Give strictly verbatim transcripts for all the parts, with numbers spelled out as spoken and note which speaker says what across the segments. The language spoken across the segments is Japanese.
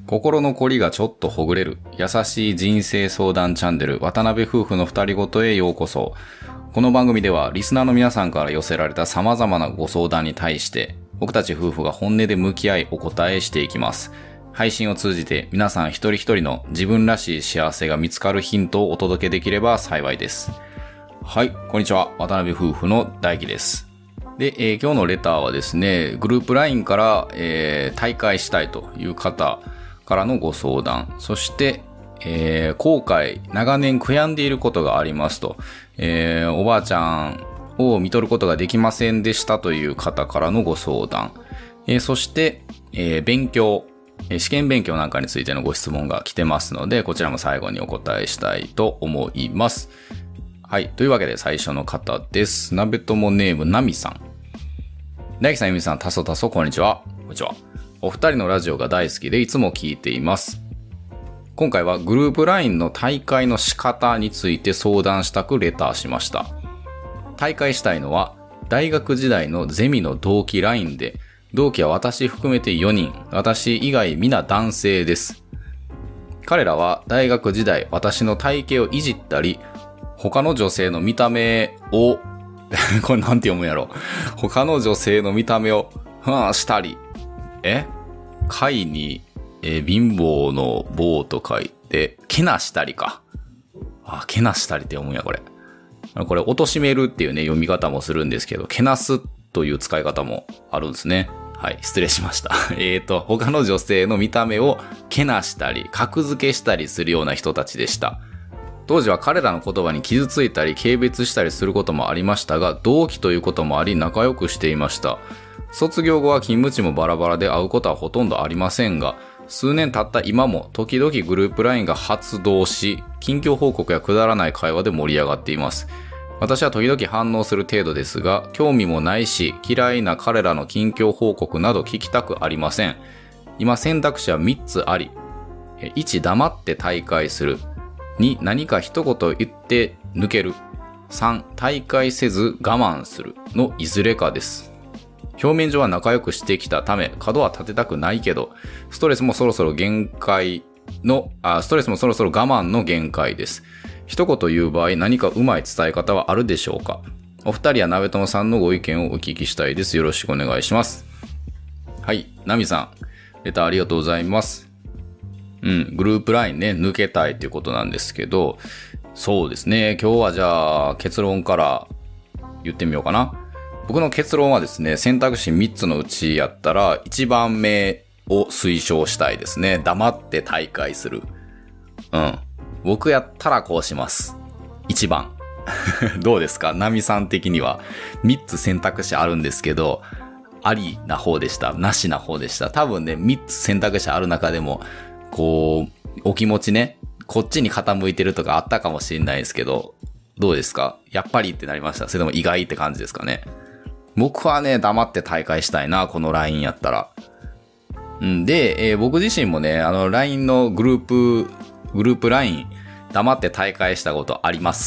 Speaker 1: 心の凝りがちょっとほぐれる優しい人生相談チャンネル渡辺夫婦の二人ごとへようこそ。この番組ではリスナーの皆さんから寄せられた様々なご相談に対して僕たち夫婦が本音で向き合いお答えしていきます。配信を通じて皆さん一人一人の自分らしい幸せが見つかるヒントをお届けできれば幸いです。はい、こんにちは。渡辺夫婦の大輝です。で、えー、今日のレターはですね、グループ ライン から、えー、退会したいという方からのご相談、そして、えー、後悔、長年悔やんでいることがありますと、えー、おばあちゃんを見とることができませんでしたという方からのご相談、えー、そして、えー、勉強、試験勉強なんかについてのご質問が来てますので、こちらも最後にお答えしたいと思います。はい。というわけで最初の方です。なべともネームなみさん。大輝さん、ゆみさん、たそたそ、こんにちは。こんにちは。お二人のラジオが大好きでいつも聞いています。今回はグループ ライン の退会の仕方について相談したくレターしました。退会したいのは大学時代のゼミの同期 ライン で、同期は私含めてよにん、私以外皆男性です。彼らは大学時代私の体型をいじったり、他の女性の見た目をこれなんて読むんやろ。他の女性の見た目をはぁしたり、え貝に、え貧乏の棒と書いてけなしたりか。あ、けなしたりって読むんやこれ。これ貶めるっていうね読み方もするんですけど、けなすという使い方もあるんですね。はい、失礼しました。えーと他の女性の見た目をけなしたり格付けしたりするような人たちでした。当時は彼らの言葉に傷ついたり軽蔑したりすることもありましたが、同期ということもあり仲良くしていました。卒業後は勤務地もバラバラで会うことはほとんどありませんが、数年経った今も時々グループ ライン が発動し、近況報告やくだらない会話で盛り上がっています。私は時々反応する程度ですが、興味もないし嫌いな彼らの近況報告など聞きたくありません。今選択肢はみっつあり、いち黙って退会する、に何か一言言って抜ける、さん退会せず我慢するのいずれかです。表面上は仲良くしてきたため角は立てたくないけど、ストレスもそろそろ限界のあストレスもそろそろ我慢の限界です。一言言う場合何かうまい伝え方はあるでしょうか。お二人やなべともさんのご意見をお聞きしたいです。よろしくお願いします。はい、なみさん、レターありがとうございます。うん、グループ ライン ね、抜けたいということなんですけど、そうですね、今日はじゃあ結論から言ってみようかな。僕の結論はですね、選択肢みっつのうちやったらいちばんめを推奨したいですね。黙って退会する。うん。僕やったらこうします。いちばん。どうですか？ナミさん的にはみっつ選択肢あるんですけど、ありな方でした？なしな方でした？多分ね、みっつ選択肢ある中でも、こう、お気持ちね、こっちに傾いてるとかあったかもしれないですけど、どうですか？やっぱりってなりました？それとも意外って感じですかね？僕はね、黙って退会したいな、この ライン やったら。んで、えー、僕自身もね、あの ライン のグループ、グループ ライン 黙って退会したことあります。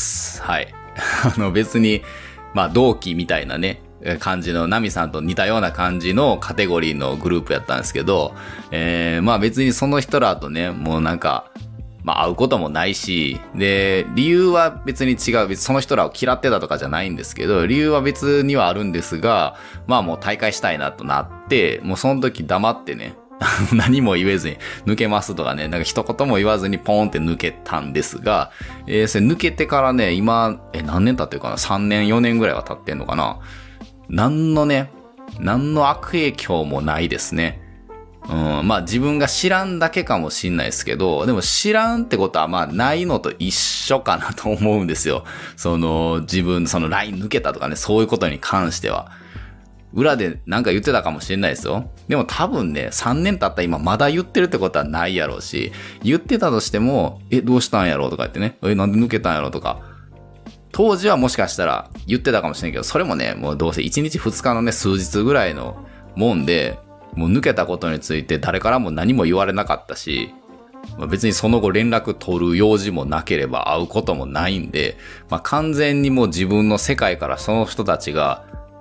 Speaker 1: はい。あの別に、まあ同期みたいなね、感じの、ナミさんと似たような感じのカテゴリーのグループやったんですけど、えー、まあ別にその人らとね、もうなんか、まあ会うこともないし、で、理由は別に違う、別にその人らを嫌ってたとかじゃないんですけど、理由は別にはあるんですが、まあもう退会したいなとなって、もうその時黙ってね、何も言えずに抜けますとかね、なんか一言も言わずにポーンって抜けたんですが、えー、それ抜けてからね、今、え、何年経ってるかな ?さん 年、よねんぐらいは経ってんのかな。何のね、何の悪影響もないですね。うん、まあ自分が知らんだけかもしんないですけど、でも知らんってことはまあないのと一緒かなと思うんですよ。その自分、その ライン 抜けたとかね、そういうことに関しては。裏でなんか言ってたかもしれないですよ。でも多分ね、さんねん経った今まだ言ってるってことはないやろうし、言ってたとしても、え、どうしたんやろうとか言ってね、え、なんで抜けたんやろうとか、当時はもしかしたら言ってたかもしれないけど、それもね、もうどうせいちにちふつかのね、数日ぐらいのもんで、もう抜けたことについて誰からも何も言われなかったし、まあ、別にその後連絡取る用事もなければ会うこともないんで、まあ、完全にもう自分の世界からその人たちが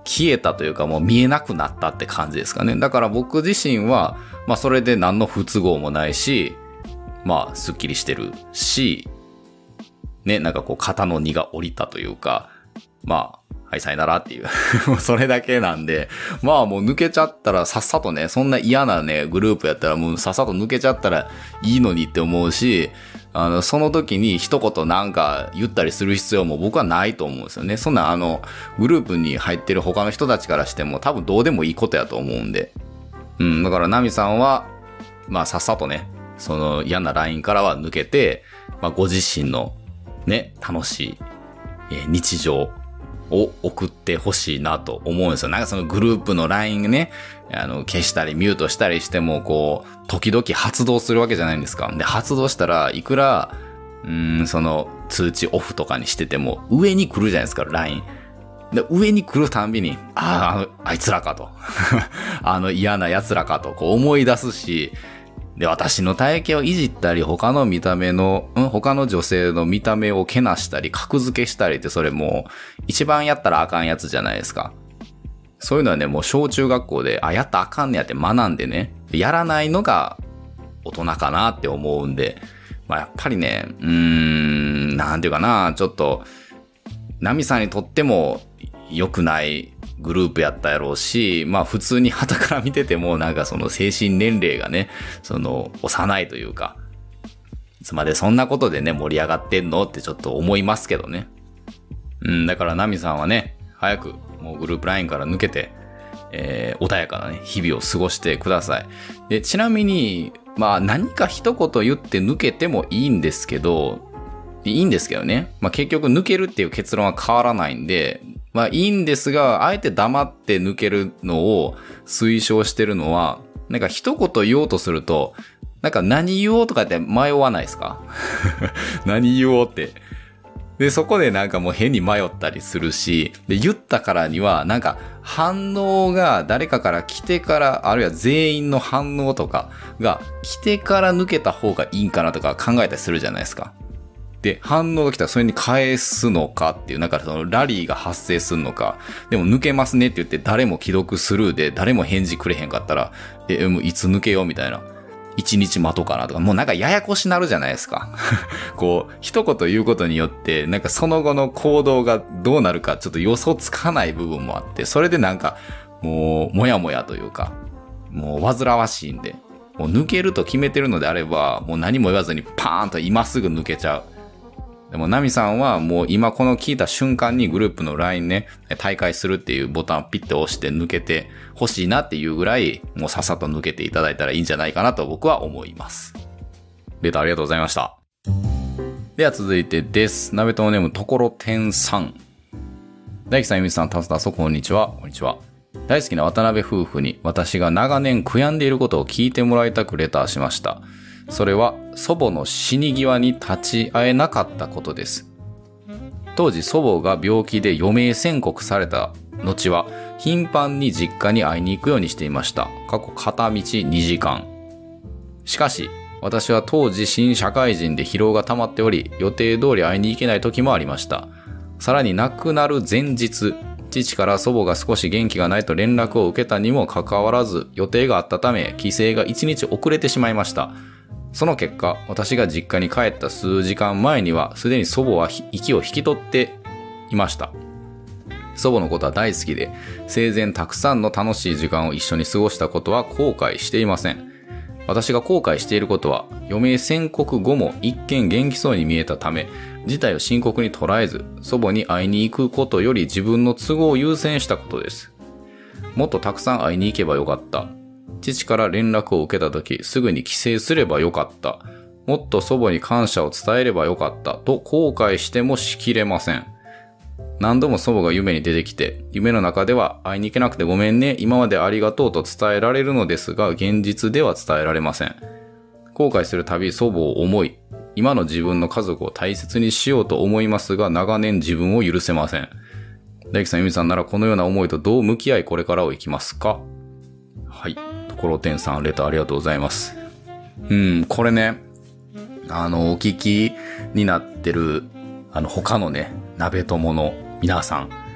Speaker 1: 消えたというかもう見えなくなったって感じですかね。だから僕自身は、まあそれで何の不都合もないし、まあスッキリしてるし、ね、なんかこう肩の荷が下りたというか、まあ、はい、さよならっていう。それだけなんで、まあもう抜けちゃったらさっさとね、そんな嫌なね、グループやったらもうさっさと抜けちゃったらいいのにって思うし、あの、その時に一言なんか言ったりする必要も僕はないと思うんですよね。そんなあの、グループに入ってる他の人たちからしても多分どうでもいいことやと思うんで。うん、だからナミさんは、まあさっさとね、その嫌なラインからは抜けて、まあご自身のね、楽しい、えー、日常を送ってほしいなと思うんですよ。なんかそのグループの ライン ね、あの、消したりミュートしたりしても、こう、時々発動するわけじゃないんですか。で、発動したらいくら、うーん、その、通知オフとかにしてても、上に来るじゃないですか、ライン。で、上に来るたんびに、ああ、あの、あいつらかと。あの嫌な奴らかと、こう思い出すし、で、私の体型をいじったり、他の見た目の、うん、他の女性の見た目をけなしたり、格付けしたりって、それもう、一番やったらあかんやつじゃないですか。そういうのはね、もう小中学校で、あ、やったらあかんねやって学んでね、やらないのが大人かなって思うんで、まあやっぱりね、うーん、なんていうかな、ちょっと、ナミさんにとっても良くないグループやったやろうし、まあ普通に傍から見ててもなんかその精神年齢がね、その幼いというか、いつまでそんなことでね盛り上がってんのってちょっと思いますけどね。うん、だからナミさんはね、早くもうグループラインから抜けて、えー、穏やかなね、日々を過ごしてください。で、ちなみに、まあ何か一言言って抜けてもいいんですけど、いいんですけどね。まあ結局抜けるっていう結論は変わらないんで、まあいいんですが、あえて黙って抜けるのを推奨してるのは、なんか一言言おうとすると、なんか何言おうとかって迷わないですか？何言おうって。で、そこでなんかもう変に迷ったりするし、で、言ったからには、なんか反応が誰かから来てから、あるいは全員の反応とかが来てから抜けた方がいいんかなとか考えたりするじゃないですか。で、反応が来たらそれに返すのかっていう、なんかそのラリーが発生するのか、でも抜けますねって言って誰も既読スルーで誰も返事くれへんかったら、え、もういつ抜けようみたいな。一日待とうかなとか、もうなんかややこしなるじゃないですか。こう、一言言うことによって、なんかその後の行動がどうなるかちょっと予想つかない部分もあって、それでなんか、もう、もやもやというか、もう煩わしいんで、もう抜けると決めてるのであれば、もう何も言わずにパーンと今すぐ抜けちゃう。でもナミさんはもう今この聞いた瞬間にグループの ライン ね、退会するっていうボタンをピッて押して抜けてほしいなっていうぐらい、もうさっさと抜けていただいたらいいんじゃないかなと僕は思います。レターありがとうございました。では続いてです。鍋友ネームところてんさん。大樹さん、ゆみさん、たすたすこんにちは。こんにちは。大好きな渡辺夫婦に私が長年悔やんでいることを聞いてもらいたくレターしました。それは祖母の死に際に立ち会えなかったことです。当時祖母が病気で余命宣告された後は頻繁に実家に会いに行くようにしていました。過去片道にじかん。しかし私は当時新社会人で疲労が溜まっており、予定通り会いに行けない時もありました。さらに亡くなる前日、父から祖母が少し元気がないと連絡を受けたにもかかわらず予定があったため帰省がいちにち遅れてしまいました。その結果、私が実家に帰った数時間前には、すでに祖母は息を引き取っていました。祖母のことは大好きで、生前たくさんの楽しい時間を一緒に過ごしたことは後悔していません。私が後悔していることは、余命宣告後も一見元気そうに見えたため、事態を深刻に捉えず、祖母に会いに行くことより自分の都合を優先したことです。もっとたくさん会いに行けばよかった。父から連絡を受けたとき、すぐに帰省すればよかった。もっと祖母に感謝を伝えればよかった。と後悔してもしきれません。何度も祖母が夢に出てきて、夢の中では会いに行けなくてごめんね、今までありがとうと伝えられるのですが、現実では伝えられません。後悔するたび祖母を思い、今の自分の家族を大切にしようと思いますが、長年自分を許せません。大樹さん、ゆみさんならこのような思いとどう向き合いこれからを生きますか？はい。ところてんさん、レターありがとうございます。うん、これね、あの、お聞きになってる、あの、他のね、鍋友の皆さん、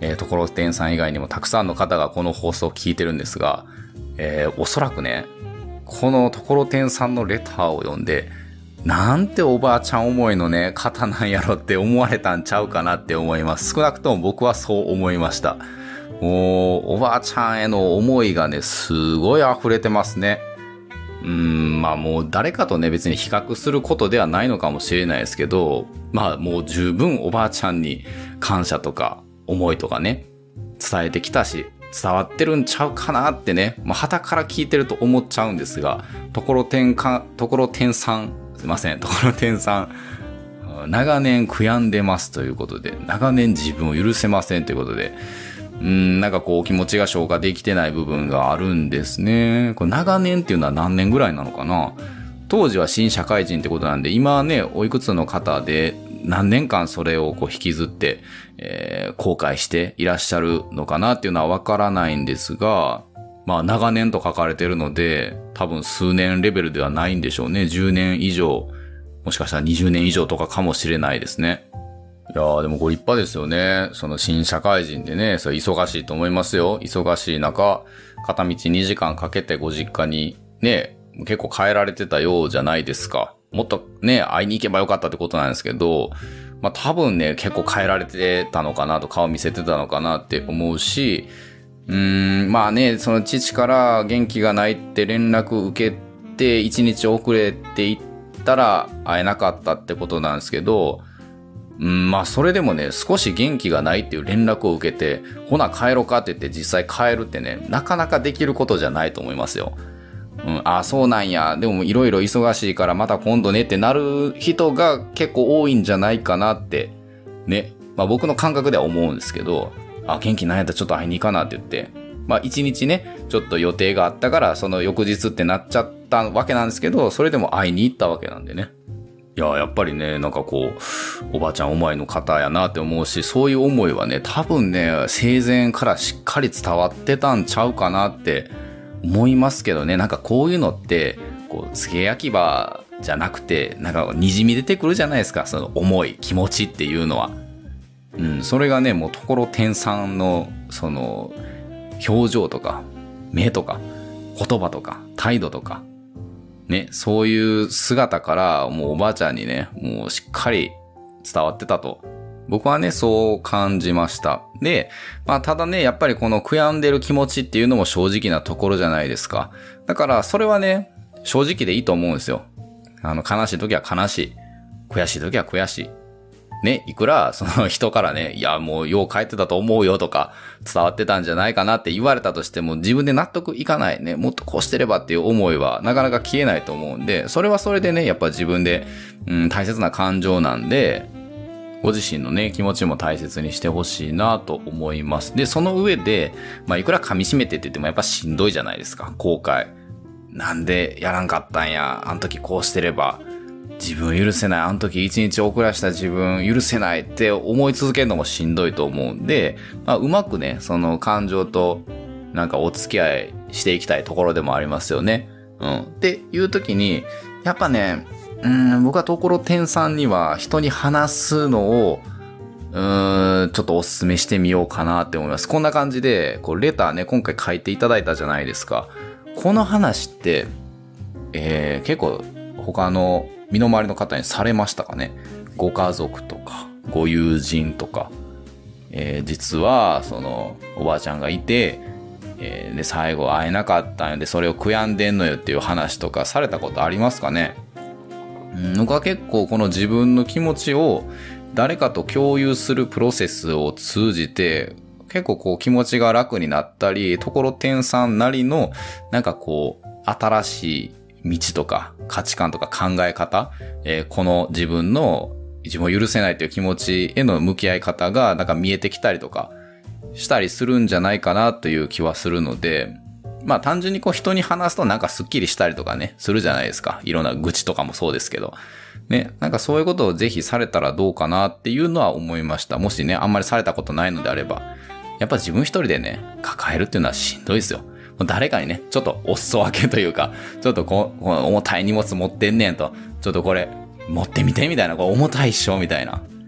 Speaker 1: えー、ところてんさん以外にもたくさんの方がこの放送を聞いてるんですが、えー、おそらくね、このところてんさんのレターを読んで、なんておばあちゃん思いのね、方なんやろって思われたんちゃうかなって思います。少なくとも僕はそう思いました。もう、おばあちゃんへの思いがね、すごい溢れてますね。うーん、まあもう誰かとね、別に比較することではないのかもしれないですけど、まあもう十分おばあちゃんに感謝とか思いとかね、伝えてきたし、伝わってるんちゃうかなってね、まあ旗から聞いてると思っちゃうんですが、ところてんか、ところてんさん、すいません、ところてんさん、長年悔やんでますということで、長年自分を許せませんということで、うーん、なんかこう気持ちが消化できてない部分があるんですね。これ長年っていうのは何年ぐらいなのかな。当時は新社会人ってことなんで、今はね、おいくつの方で何年間それをこう引きずって、えー、後悔していらっしゃるのかなっていうのはわからないんですが、まあ長年と書かれてるので、多分数年レベルではないんでしょうね。じゅうねん以上、もしかしたらにじゅうねん以上とかかもしれないですね。いやーでもご立派ですよね。その新社会人でね、それ忙しいと思いますよ。忙しい中、片道にじかんかけてご実家にね、結構帰られてたようじゃないですか。もっとね、会いに行けばよかったってことなんですけど、まあ多分ね、結構帰られてたのかなと、顔見せてたのかなって思うし、うーん、まあね、その父から元気がないって連絡受けて一日遅れていったら会えなかったってことなんですけど、うん、まあそれでもね、少し元気がないっていう連絡を受けて、ほな帰ろうかって言って実際帰るってね、なかなかできることじゃないと思いますよ。うん、ああそうなんや、でもいろいろ忙しいからまた今度ねってなる人が結構多いんじゃないかなってね、まあ僕の感覚では思うんですけど、あ元気ないやったらちょっと会いに行かなって言って、まあ一日ねちょっと予定があったからその翌日ってなっちゃったわけなんですけど、それでも会いに行ったわけなんでね。いややっぱりね、なんかこうおばあちゃん思いの方やなって思うし、そういう思いはね多分ね生前からしっかり伝わってたんちゃうかなって思いますけどね。なんかこういうのってこう付け焼き場じゃなくて、なんかにじみ出てくるじゃないですか、その思い気持ちっていうのは。うん、それがねもうところてんさんのその表情とか目とか言葉とか態度とかね、そういう姿からもうおばあちゃんにね、もうしっかり伝わってたと。僕はね、そう感じました。で、まあただね、やっぱりこの悔やんでる気持ちっていうのも正直なところじゃないですか。だからそれはね、正直でいいと思うんですよ。あの、悲しい時は悲しい。悔しい時は悔しい。ね、いくらその人からね、いやもうよう帰ってたと思うよとか伝わってたんじゃないかなって言われたとしても、自分で納得いかないね、もっとこうしてればっていう思いはなかなか消えないと思うんで、それはそれでね、やっぱ自分で、うん、大切な感情なんで、ご自身のね、気持ちも大切にしてほしいなと思います。で、その上で、まあいくら噛み締めてって言ってもやっぱしんどいじゃないですか、後悔。なんでやらんかったんや、あの時こうしてれば。自分許せない、あの時一日遅らした自分許せないって思い続けるのもしんどいと思うんで、まあ、うまくねその感情となんかお付き合いしていきたいところでもありますよね。うん。っていう時にやっぱね、うーん僕はところてんさんには人に話すのをうーんちょっとお勧めしてみようかなって思います。こんな感じでこうレターね今回書いていただいたじゃないですか。この話って、えー、結構他の身の回りの方にされましたかね。ご家族とかご友人とか、えー、実はそのおばあちゃんがいて、えー、で最後会えなかったんよでそれを悔やんでんのよっていう話とかされたことありますかね。うん、僕は結構この自分の気持ちを誰かと共有するプロセスを通じて結構こう気持ちが楽になったり、ところてんさんなりのなんかこう新しい道とか価値観とか考え方、えー、この自分の自分を許せないという気持ちへの向き合い方がなんか見えてきたりとかしたりするんじゃないかなという気はするので、まあ単純にこう人に話すとなんかスッキリしたりとかねするじゃないですか。いろんな愚痴とかもそうですけどね、なんかそういうことをぜひされたらどうかなっていうのは思いました。もしねあんまりされたことないのであれば、やっぱ自分一人でね抱えるっていうのはしんどいですよ。誰かにね、ちょっとお裾分けというか、ちょっとこう、重たい荷物持ってんねんと、ちょっとこれ持ってみてみたいな、こう重たいっしょみたいな。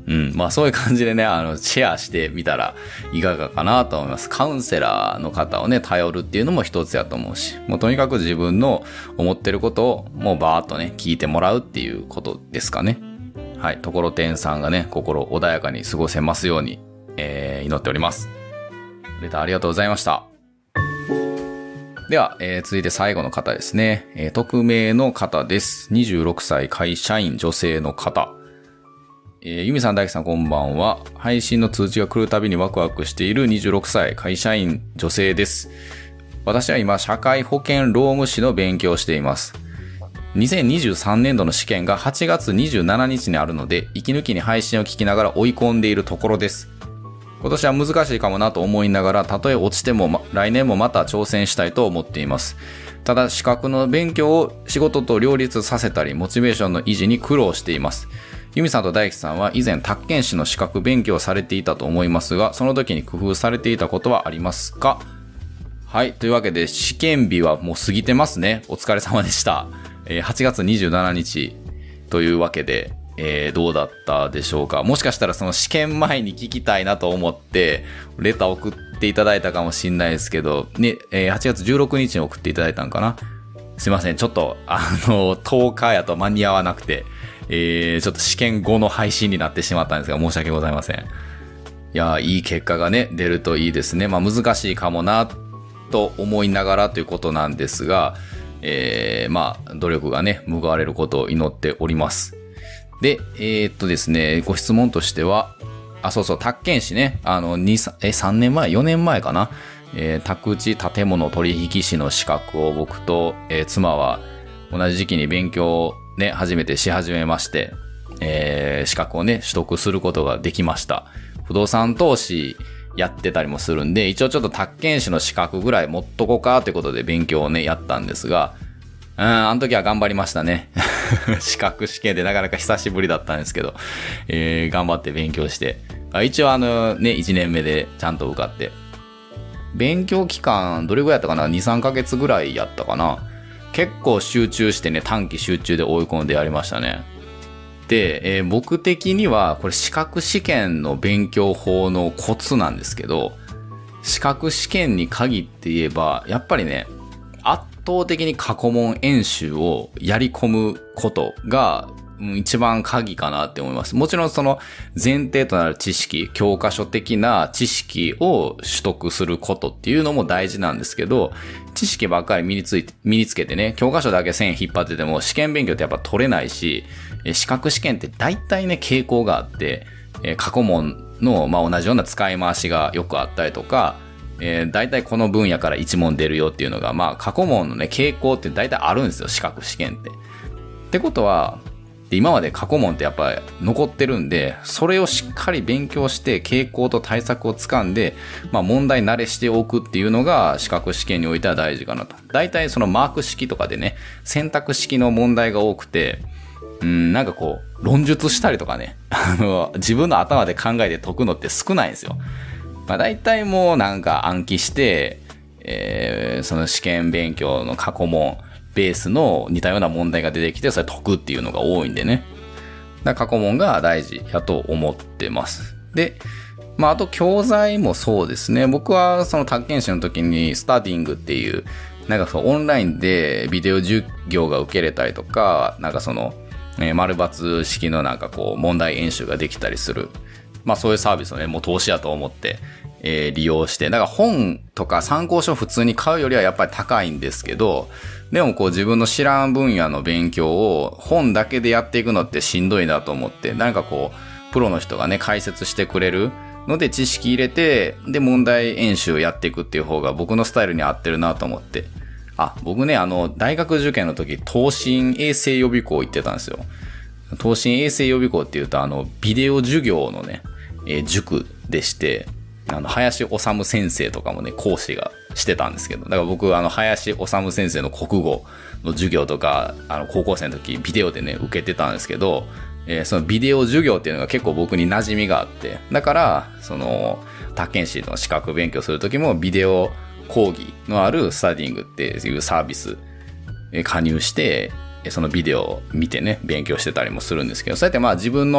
Speaker 1: うん。まあそういう感じでね、あの、シェアしてみたらいかがかなと思います。カウンセラーの方をね、頼るっていうのも一つやと思うし、もうとにかく自分の思ってることをもうバーっとね、聞いてもらうっていうことですかね。はい。ところてんさんがね、心穏やかに過ごせますように、えー、祈っております。レターありがとうございました。では、えー、続いて最後の方ですね。えー、匿名の方です。にじゅうろくさい会社員女性の方。えー、ゆみさん、大輝さんこんばんは。配信の通知が来るたびにワクワクしているにじゅうろくさい会社員女性です。私は今、社会保険労務士の勉強をしています。にせんにじゅうさんねんどの試験がはちがつにじゅうしちにちにあるので、息抜きに配信を聞きながら追い込んでいるところです。今年は難しいかもなと思いながら、たとえ落ちても、ま、来年もまた挑戦したいと思っています。ただ、資格の勉強を仕事と両立させたり、モチベーションの維持に苦労しています。ゆみさんと大輝さんは以前、宅建士の資格勉強をされていたと思いますが、その時に工夫されていたことはありますか？はい。というわけで、試験日はもう過ぎてますね。お疲れ様でした。えー、はちがつにじゅうしちにちというわけで、えー、どうだったでしょうか。もしかしたらその試験前に聞きたいなと思ってレター送っていただいたかもしれないですけどね、えー、はちがつじゅうろくにちに送っていただいたんかな。すいません、ちょっとあのとおかやと間に合わなくて、えー、ちょっと試験後の配信になってしまったんですが、申し訳ございません。いやー、いい結果がね出るといいですね。まあ難しいかもなと思いながらということなんですが、えー、まあ努力がね報われることを祈っております。で、えー、っとですね、ご質問としては、あ、そうそう、宅建士ね、あの、に、え、さんねんまえ、よねんまえかな、えー、宅地建物取引士の資格を僕と、えー、妻は同じ時期に勉強をね、初めてし始めまして、えー、資格をね、取得することができました。不動産投資やってたりもするんで、一応ちょっと宅建士の資格ぐらい持っとこうかということで勉強をね、やったんですが、うん、あの時は頑張りましたね。資格試験でなかなか久しぶりだったんですけど、えー、頑張って勉強して。一応あのね、いちねんめでちゃんと受かって。勉強期間、どれぐらいやったかな ?に、さんかげつぐらいやったかな。結構集中してね、短期集中で追い込んでやりましたね。で、えー、僕的には、これ資格試験の勉強法のコツなんですけど、資格試験に限って言えば、やっぱりね、圧倒的に過去問演習をやり込むことが一番鍵かなって思います。もちろんその前提となる知識、教科書的な知識を取得することっていうのも大事なんですけど、知識ばっかり身について、身につけてね、教科書だけ線引っ張ってても試験勉強ってやっぱ取れないし、資格試験って大体ね、傾向があって、過去問のまあ同じような使い回しがよくあったりとか、えー、大体この分野からいち問出るよっていうのが、まあ過去問のね、傾向って大体あるんですよ、資格試験って。ってことは、で今まで過去問ってやっぱり残ってるんで、それをしっかり勉強して傾向と対策をつかんで、まあ問題慣れしておくっていうのが資格試験においては大事かなと。大体そのマーク式とかでね、選択式の問題が多くて、うん、なんかこう、論述したりとかね、あの、自分の頭で考えて解くのって少ないんですよ。まあ大体もうなんか暗記して、えー、その試験勉強の過去問ベースの似たような問題が出てきてそれ解くっていうのが多いんでね。だから過去問が大事やと思ってます。で、まああと教材もそうですね。僕はその宅建士の時にスタディングっていうなんかそうオンラインでビデオ授業が受けれたりとか、なんかその、えー、丸抜式のなんかこう問題演習ができたりする。まあそういうサービスをね、もう投資やと思って、えー、利用して、だから本とか参考書普通に買うよりはやっぱり高いんですけど、でもこう自分の知らん分野の勉強を本だけでやっていくのってしんどいなと思って、なんかこう、プロの人がね、解説してくれるので知識入れて、で問題演習やっていくっていう方が僕のスタイルに合ってるなと思って。あ、僕ね、あの、大学受験の時、東進衛生予備校行ってたんですよ。東進衛生予備校っていうと、あの、ビデオ授業のね、えー、塾でして、あの、林修先生とかもね、講師がしてたんですけど、だから僕、あの、林修先生の国語の授業とか、あの、高校生の時、ビデオでね、受けてたんですけど、えー、そのビデオ授業っていうのが結構僕に馴染みがあって、だから、その、宅建士の資格勉強する時も、ビデオ講義のあるスタディングっていうサービス、えー、加入して、そのビデオを見てね、勉強してたりもするんですけど、そうやってまあ自分の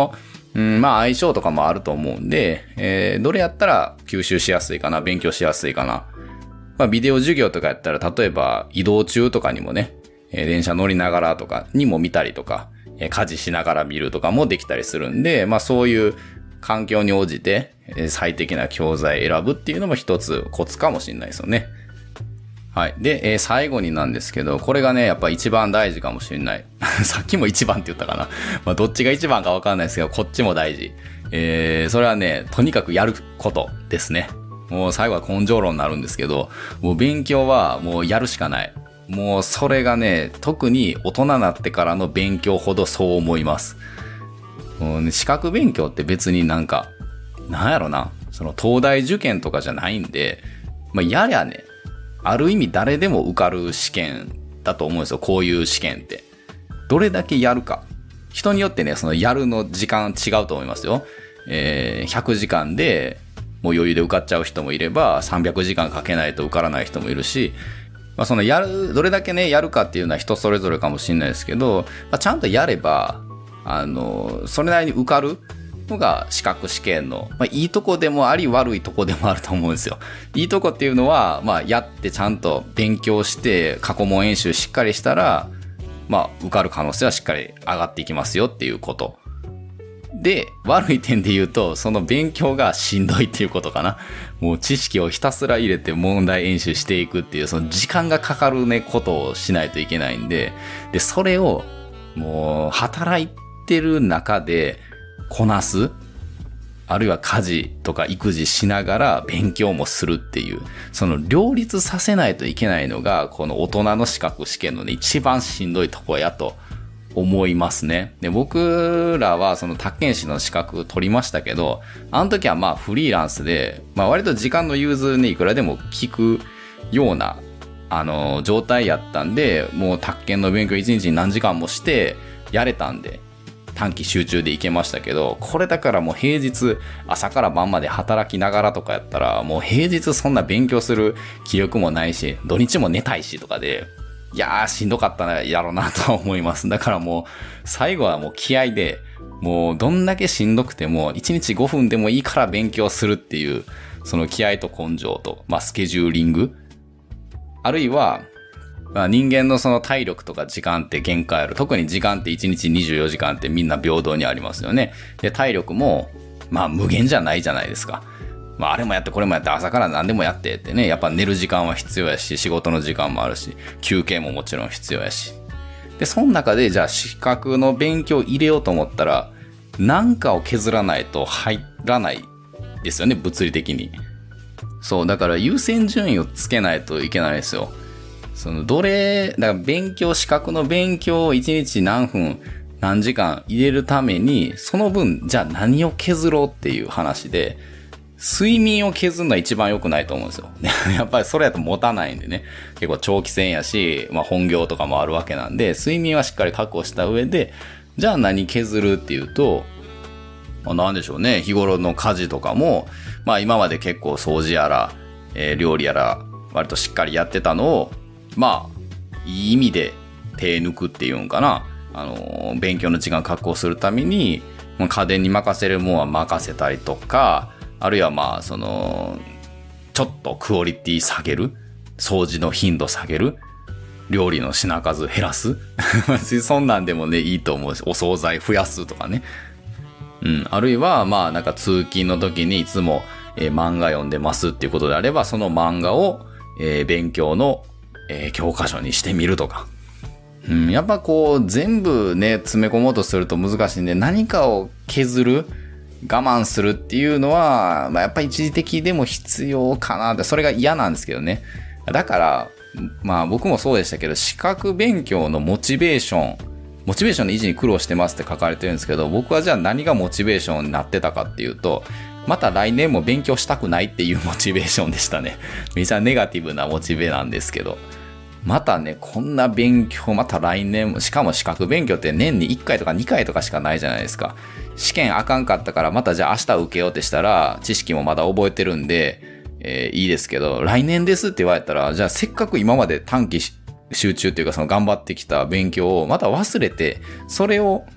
Speaker 1: うん、まあ相性とかもあると思うんで、えー、どれやったら吸収しやすいかな、勉強しやすいかな。まあビデオ授業とかやったら、例えば移動中とかにもね、えー、電車乗りながらとかにも見たりとか、えー、家事しながら見るとかもできたりするんで、まあそういう環境に応じて、えー、最適な教材選ぶっていうのも一つコツかもしれないですよね。はい。で、えー、最後になんですけど、これがね、やっぱ一番大事かもしれない。さっきも一番って言ったかな。まあ、どっちが一番かわかんないですけど、こっちも大事。えー、それはね、とにかくやることですね。もう最後は根性論になるんですけど、もう勉強はもうやるしかない。もうそれがね、特に大人になってからの勉強ほどそう思います。もうね、資格勉強って別になんか、なんやろな、その東大受験とかじゃないんで、まあ、やりゃね、ある意味誰でも受かる試験だと思うんですよ。こういう試験って。どれだけやるか。人によってね、そのやるの時間違うと思いますよ。えー、ひゃくじかんでもう余裕で受かっちゃう人もいれば、さんびゃくじかんかけないと受からない人もいるし、まあそのやる、どれだけね、やるかっていうのは人それぞれかもしれないですけど、まあ、ちゃんとやれば、あの、それなりに受かるのが資格試験の、まあ、いいとこでもあり悪いとこでもあると思うんですよ。いいとこっていうのは、まあ、やってちゃんと勉強して過去問演習しっかりしたら、まあ、受かる可能性はしっかり上がっていきますよっていうこと。で、悪い点で言うと、その勉強がしんどいっていうことかな。もう知識をひたすら入れて問題演習していくっていう、その時間がかかるね、ことをしないといけないんで、で、それを、もう、働いてる中で、こなす、あるいは家事とか育児しながら勉強もするっていう、その両立させないといけないのがこの大人の資格試験のね、一番しんどいとこやと思いますね。で、僕らはその宅建士の資格取りましたけど、あの時はまあフリーランスで、まあ割と時間の融通ね、いくらでも効くようなあの状態やったんで、もう宅建の勉強一日に何時間もしてやれたんで、短期集中で行けましたけど、これだからもう平日朝から晩まで働きながらとかやったら、もう平日そんな勉強する気力もないし、土日も寝たいしとかで、いやーしんどかったなやろうなとは思います。だからもう最後はもう気合で、もうどんだけしんどくてもいちにちごふんでもいいから勉強するっていう、その気合と根性と、まあスケジューリング、あるいはまあ、人間のその体力とか時間って限界ある。特に時間っていちにちにじゅうよじかんってみんな平等にありますよね。で、体力も、まあ無限じゃないじゃないですか。まああれもやってこれもやって朝から何でもやってってね。やっぱ寝る時間は必要やし、仕事の時間もあるし、休憩ももちろん必要やし。で、その中でじゃあ資格の勉強入れようと思ったら、何かを削らないと入らないですよね、物理的に。そう、だから優先順位をつけないといけないですよ。そのどれ、だから勉強、資格の勉強をいちにち何分、何時間入れるために、その分、じゃあ何を削ろうっていう話で、睡眠を削るのは一番良くないと思うんですよ。やっぱりそれやと持たないんでね。結構長期戦やし、まあ本業とかもあるわけなんで、睡眠はしっかり確保した上で、じゃあ何削るっていうと、まあ、なんでしょうね。日頃の家事とかも、まあ今まで結構掃除やら、えー、料理やら、割としっかりやってたのを、まあ、いい意味で手抜くっていうんかな。あの、勉強の時間確保するために、家電に任せるもんは任せたりとか、あるいはまあ、その、ちょっとクオリティ下げる。掃除の頻度下げる。料理の品数減らす。そんなんでもね、いいと思うし、お惣菜増やすとかね。うん。あるいは、まあ、なんか通勤の時にいつも、えー、漫画読んでますっていうことであれば、その漫画を、えー、勉強のえー、教科書にしてみるとか。うん、やっぱこう、全部ね、詰め込もうとすると難しいんで、何かを削る、我慢するっていうのは、まあやっぱり一時的でも必要かなって、それが嫌なんですけどね。だから、まあ僕もそうでしたけど、資格勉強のモチベーション、モチベーションの維持に苦労してますって書かれてるんですけど、僕はじゃあ何がモチベーションになってたかっていうと、また来年も勉強したくないっていうモチベーションでしたね。めちゃネガティブなモチベなんですけど。またね、こんな勉強、また来年も、しかも資格勉強って年にいっかいとかにかいとかしかないじゃないですか。試験あかんかったから、またじゃあ明日受けようってしたら、知識もまだ覚えてるんで、えー、いいですけど、来年ですって言われたら、じゃあせっかく今まで短期集中っていうかその頑張ってきた勉強をまた忘れて、それを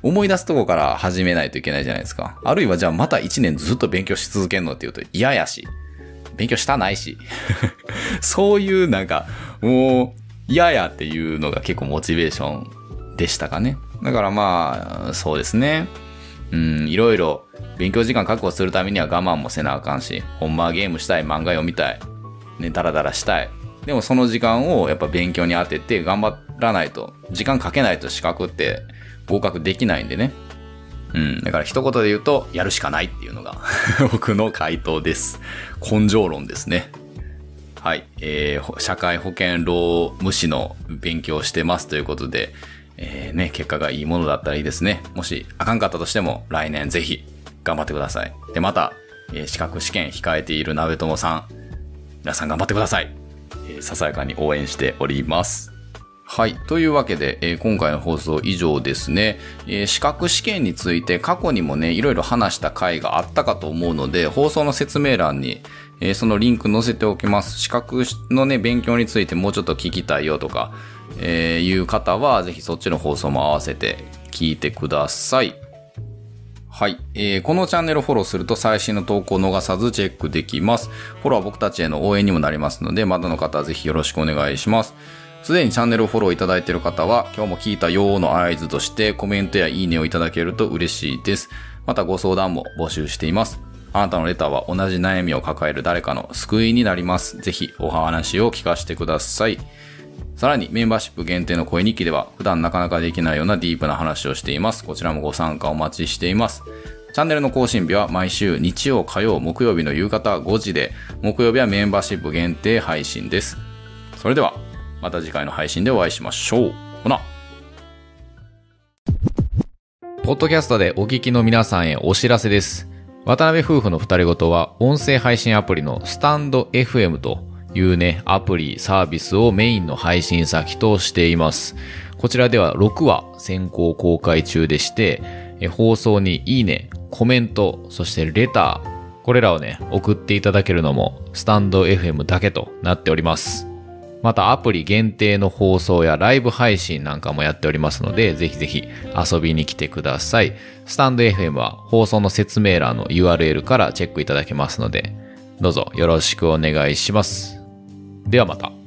Speaker 1: 思い出すとこから始めないといけないじゃないですか。あるいはじゃあまたいちねんずっと勉強し続けるのって言うと嫌やし、勉強したないし。そういうなんか、もう嫌やっていうのが結構モチベーションでしたかね。だからまあ、そうですね。うん、いろいろ勉強時間確保するためには我慢もせなあかんし、ほんまはゲームしたい、漫画読みたい、ね、ダラダラしたい。でもその時間をやっぱ勉強に当てて頑張らないと、時間かけないと資格って合格できないんでね。うん。だから一言で言うと、やるしかないっていうのが僕の回答です。根性論ですね。はい。えー、社会保険労務士の勉強をしてますということで、えー、ね、結果がいいものだったらいいですね。もしあかんかったとしても、来年ぜひ頑張ってください。で、また、えー、資格試験控えている鍋友さん、皆さん頑張ってください。えー、ささやかに応援しております。はい。というわけで、えー、今回の放送以上ですね、えー。資格試験について過去にもね、いろいろ話した回があったかと思うので、放送の説明欄に、えー、そのリンク載せておきます。資格のね、勉強についてもうちょっと聞きたいよとか、えー、いう方は、ぜひそっちの放送も合わせて聞いてください。はい、えー。このチャンネルをフォローすると最新の投稿を逃さずチェックできます。フォローは僕たちへの応援にもなりますので、まだの方はぜひよろしくお願いします。すでにチャンネルをフォローいただいている方は、今日も聞いたよーの合図としてコメントやいいねをいただけると嬉しいです。またご相談も募集しています。あなたのレターは同じ悩みを抱える誰かの救いになります。ぜひお話を聞かせてください。さらにメンバーシップ限定の声日記では普段なかなかできないようなディープな話をしています。こちらもご参加お待ちしています。チャンネルの更新日は毎週日曜、火曜、木曜日の夕方ごじで、木曜日はメンバーシップ限定配信です。それではまた次回の配信でお会いしましょう。ほな。ポッドキャストでお聞きの皆さんへお知らせです。渡辺夫婦の二人ごとは音声配信アプリのスタンド エフエム というね、アプリ、サービスをメインの配信先としています。こちらではろくわ先行公開中でして、放送にいいね、コメント、そしてレター、これらをね、送っていただけるのもスタンド エフエム だけとなっております。またアプリ限定の放送やライブ配信なんかもやっておりますので、ぜひぜひ遊びに来てください。スタンド エフエム は放送の説明欄の ユーアールエル からチェックいただけますので、どうぞよろしくお願いします。ではまた。